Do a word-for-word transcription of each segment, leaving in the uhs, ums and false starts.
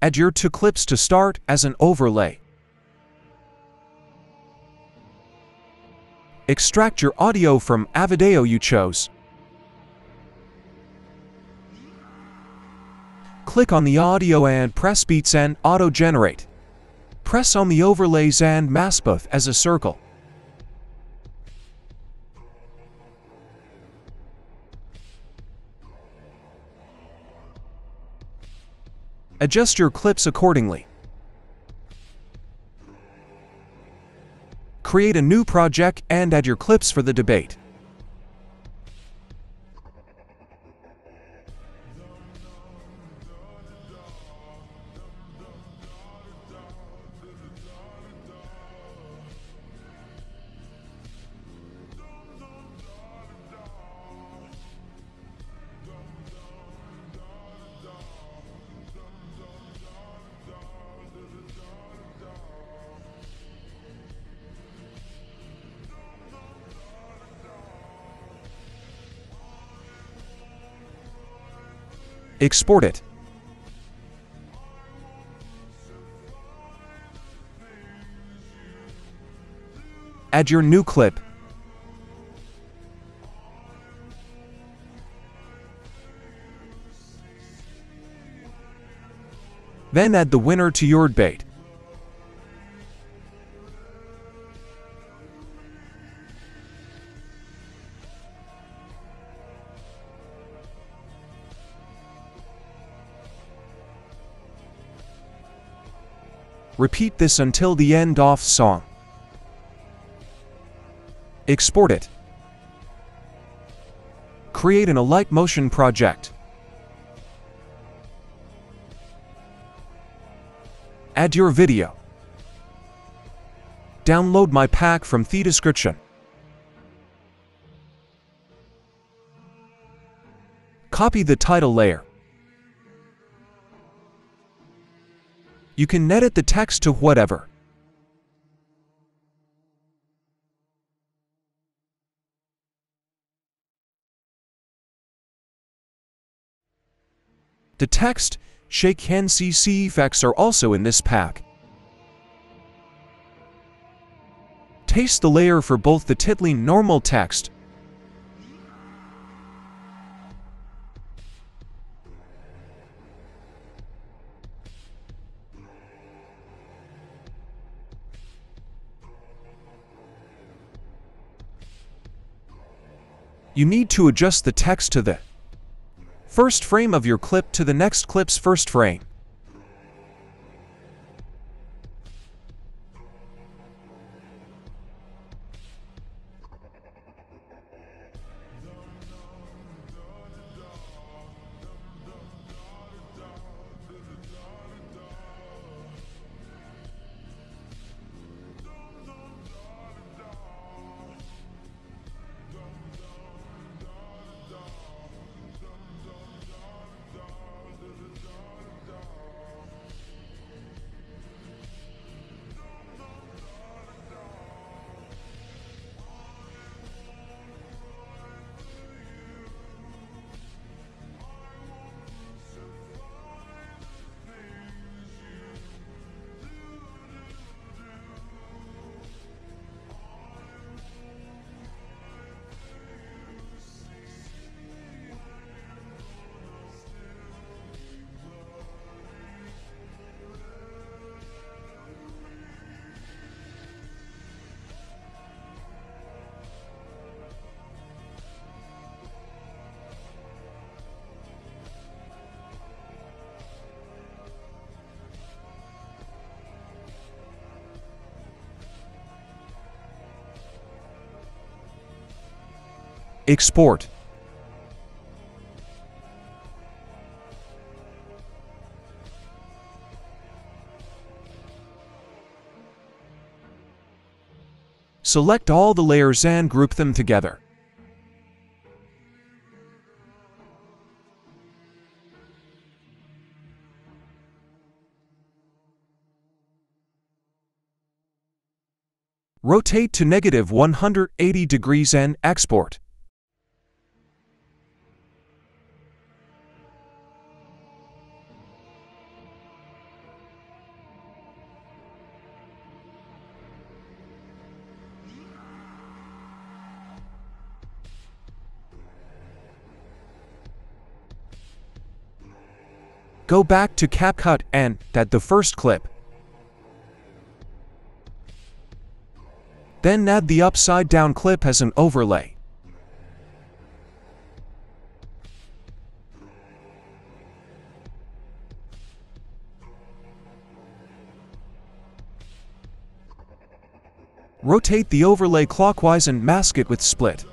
Add your two clips to start as an overlay. Extract your audio from a video you chose. Click on the audio and press Beats and Auto-Generate. Press on the overlays and mask both as a circle. Adjust your clips accordingly. Create a new project and add your clips for the debate. Export it. Add your new clip. Then add the winner to your debate. Repeat this until the end of song. Export it. Create an Alight Motion project. Add your video. Download my pack from the description. Copy the title layer. You can edit the text to whatever. The text, shake hand C C effects are also in this pack. Taste the layer for both the Tiddly normal text You need to adjust the text to the first frame of your clip to the next clip's first frame. Export. Select all the layers and group them together. Rotate to negative one hundred eighty degrees and export. Go back to CapCut and add the first clip. Then add the upside down clip as an overlay. Rotate the overlay clockwise and mask it with split.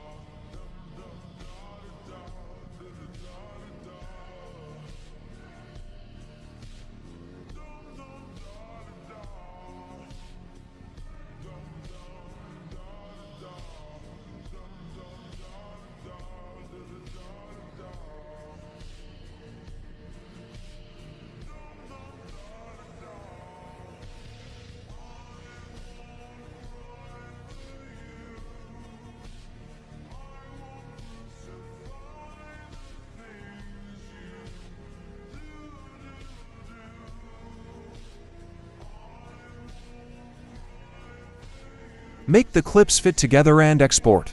Make the clips fit together and export.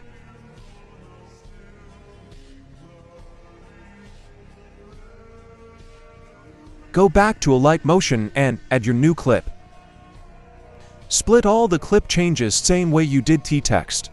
Go back to Alight Motion and add your new clip. Split all the clip changes same way you did T-Text.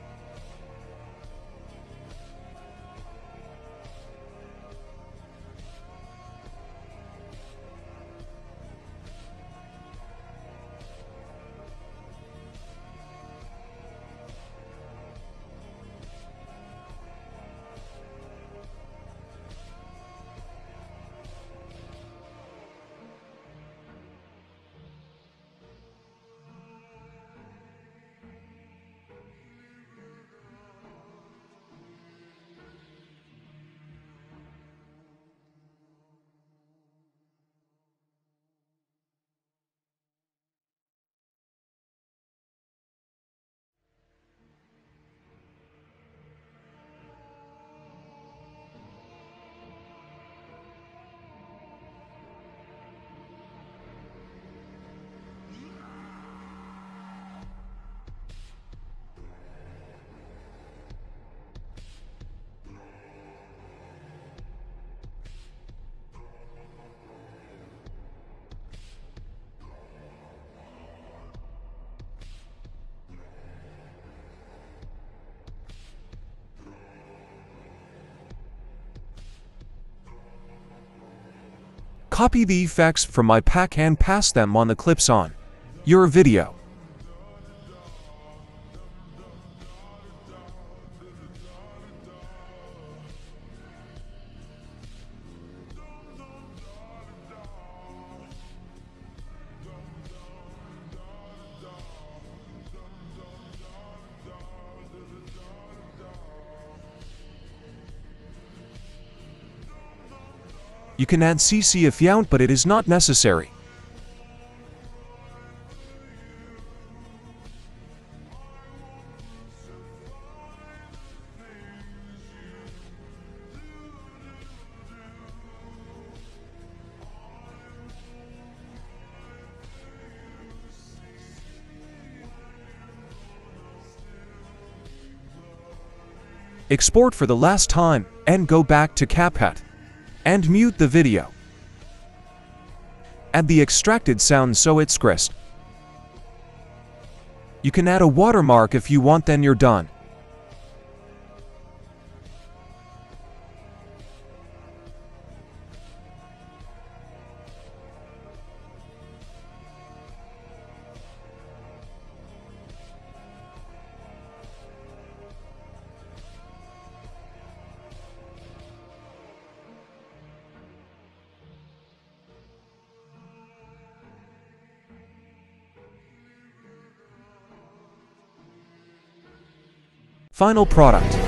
Copy the effects from my pack and pass them on the clips on your video. You can add C C if you want, but it is not necessary. Export for the last time and go back to CapCut and mute the video. Add the extracted sound so it's crisp. You can add a watermark if you want, then you're done. Final product.